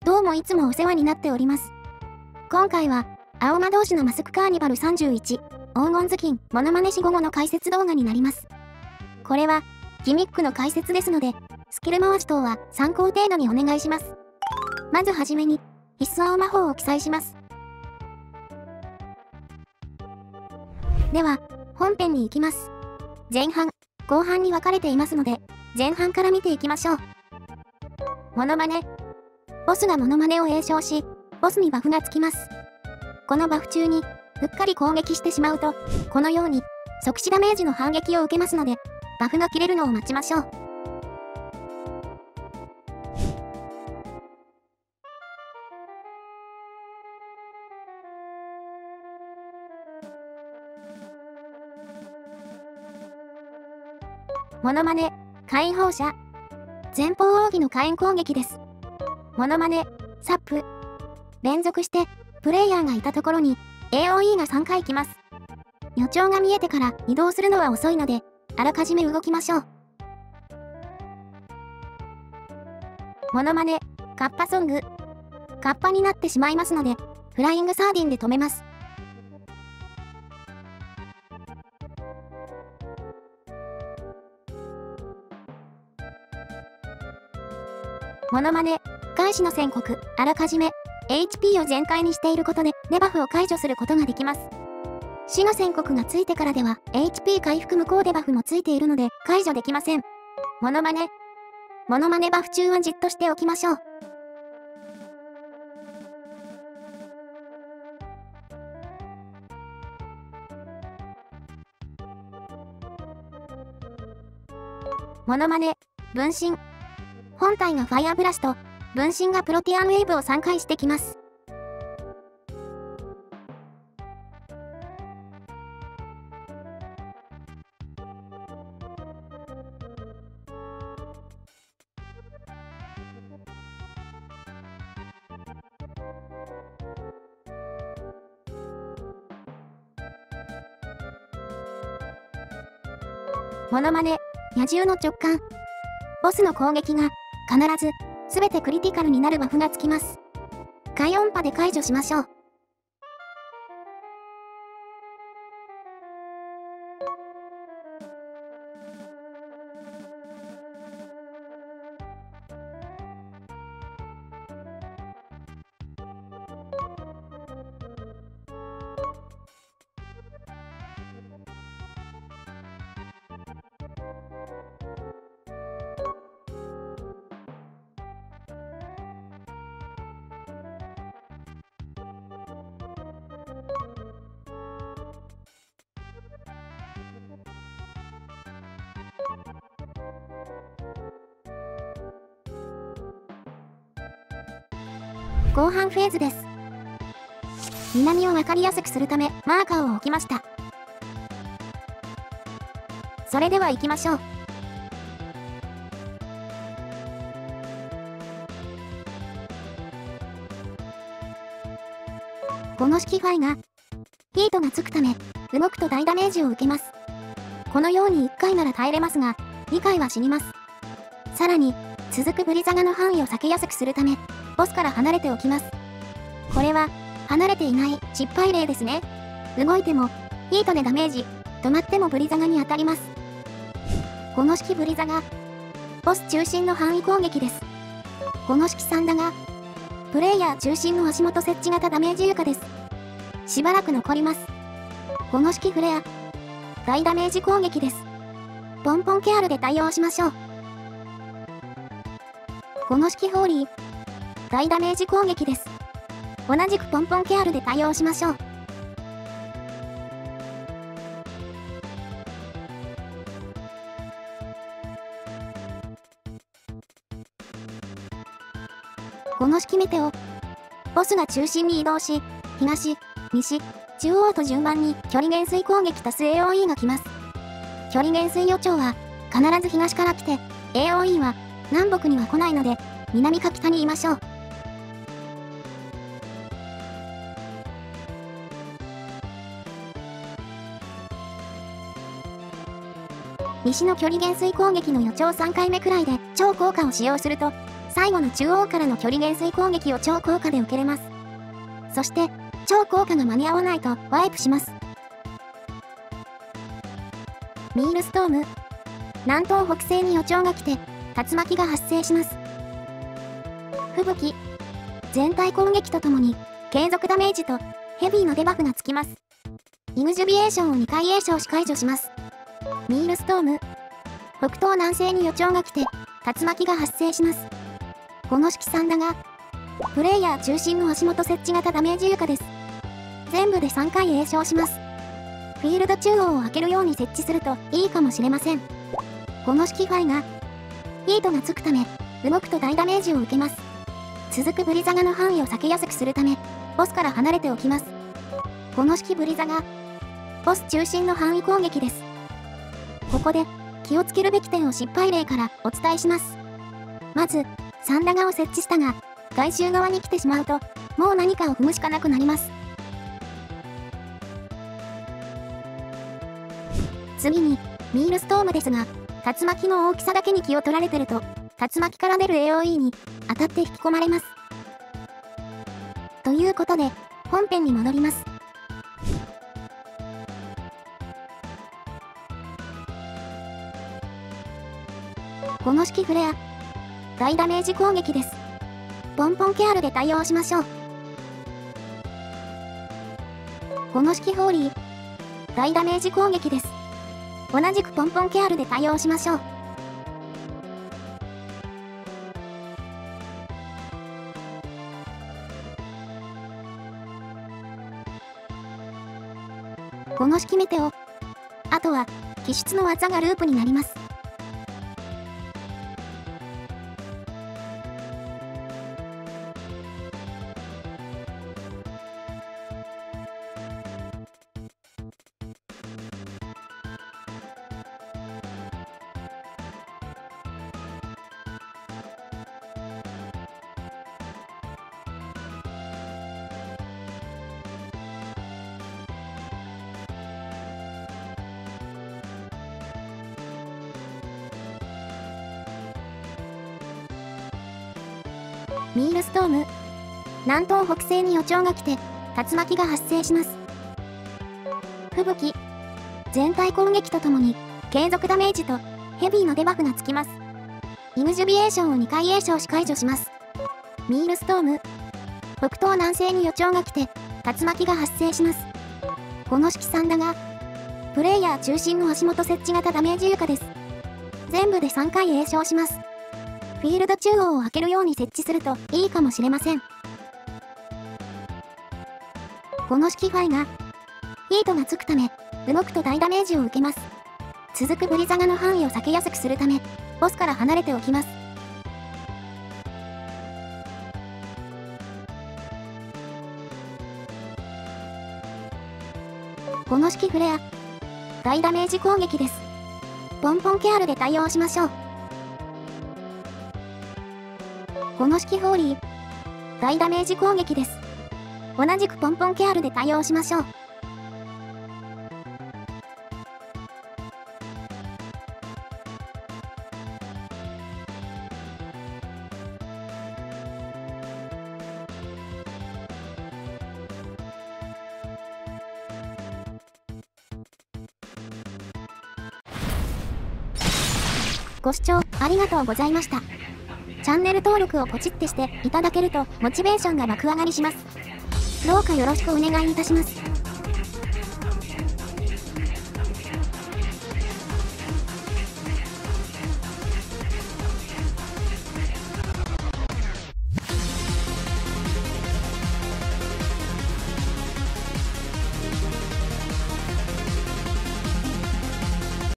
どうもいつもお世話になっております。今回は、青魔同士のマスクカーニバル31、黄金頭巾、モノマネ死後の解説動画になります。これは、ギミックの解説ですので、スキル回し等は参考程度にお願いします。まずはじめに、必須青魔法を記載します。では、本編に行きます。前半、後半に分かれていますので、前半から見ていきましょう。モノマネ。ボスがモノマネを詠唱し、ボスにバフがつきます。このバフ中に、うっかり攻撃してしまうと、このように、即死ダメージの反撃を受けますので、バフが切れるのを待ちましょう。モノマネ、火炎放射。前方奥義の火炎攻撃です。モノマネ、サップ。連続して、プレイヤーがいたところに、AOE が3回来ます。予兆が見えてから移動するのは遅いので、あらかじめ動きましょう。モノマネ、カッパソング。カッパになってしまいますので、フライングサーディンで止めます。モノマネ、返しの宣告。あらかじめ HP を全開にしていることでデバフを解除することができます。死の宣告がついてからでは HP 回復無効デバフもついているので解除できません。モノマネバフ中はじっとしておきましょう。モノマネ、分身。本体がファイアブラスト、分身がプロティアンウェーブを3回してきます。モノマネ、野獣の直感。ボスの攻撃が必ず全てクリティカルになるバフがつきます。快音波で解除しましょう。後半フェーズです。南を分かりやすくするためマーカーを置きました。それでは行きましょう。この式ファイがヒートがつくため動くと大ダメージを受けます。このように1回なら耐えれますが2回は死にます。さらに続くブリザガの範囲を避けやすくするためボスから離れておきます。これは離れていない失敗例ですね。動いてもヒートでダメージ、止まってもブリザガに当たります。この式ブリザガ、ボス中心の範囲攻撃です。この式サンダガ、プレイヤー中心の足元設置型ダメージ床です。しばらく残ります。この式フレア、大ダメージ攻撃です。ポンポンケアルで対応しましょう。この式ホーリー、大ダメージ攻撃です。同じくポンポンケアルで対応しましょう。この式メテオ、ボスが中心に移動し、東、西、中央と順番に距離減衰攻撃足す AOE が来ます。距離減衰予兆は必ず東から来て、AOE は南北には来ないので、南か北にいましょう。西の距離減衰攻撃の予兆3回目くらいで超効果を使用すると最後の中央からの距離減衰攻撃を超効果で受けれます。そして、超効果が間に合わないとワイプします。ミールストーム。南東北西に予兆が来て、竜巻が発生します。吹雪。全体攻撃とともに、継続ダメージとヘビーのデバフがつきます。イグジュビエーションを2回詠唱し解除します。ミールストーム。北東南西に予兆が来て、竜巻が発生します。この式3だが、プレイヤー中心の足元設置型ダメージ床です。全部で3回詠唱します。フィールド中央を開けるように設置するといいかもしれません。この式ファイが、ヒートがつくため、動くと大ダメージを受けます。続くブリザガの範囲を避けやすくするため、ボスから離れておきます。この式ブリザガ、ボス中心の範囲攻撃です。ここで、気をつけるべき点を失敗例からお伝えします。まず、3ダガを設置したが、外周側に来てしまうと、もう何かを踏むしかなくなります。次に、ミールストームですが、竜巻の大きさだけに気を取られてると、竜巻から出る AOE に当たって引き込まれます。ということで、本編に戻ります。この式フレア、大ダメージ攻撃です。ポンポンケアルで対応しましょう。この式ホーリー、大ダメージ攻撃です。同じくポンポンケアルで対応しましょう。この式メテオ。あとは、気質の技がループになります。ミールストーム。南東北西に予兆が来て、竜巻が発生します。吹雪。全体攻撃とともに、継続ダメージとヘビーのデバフがつきます。イグジュビエーションを2回詠唱し解除します。ミールストーム。北東南西に予兆が来て、竜巻が発生します。この式3だが、プレイヤー中心の足元設置型ダメージ床です。全部で3回詠唱します。フィールド中央を開けるように設置するといいかもしれません。この式ファイが、ヒートがつくため、動くと大ダメージを受けます。続くブリザガの範囲を避けやすくするため、ボスから離れておきます。この式フレア、大ダメージ攻撃です。ポンポンケアルで対応しましょう。この式ホーリー、大ダメージ攻撃です。同じくポンポンケアルで対応しましょう。ご視聴ありがとうございました。チャンネル登録をポチってしていただけるとモチベーションが爆上がりします。どうかよろしくお願いいたします。